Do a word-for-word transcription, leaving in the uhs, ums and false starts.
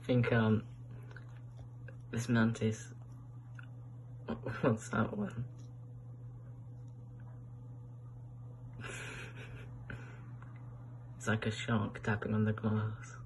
think, um, this mantis, what's that one? It's like a shark tapping on the glass.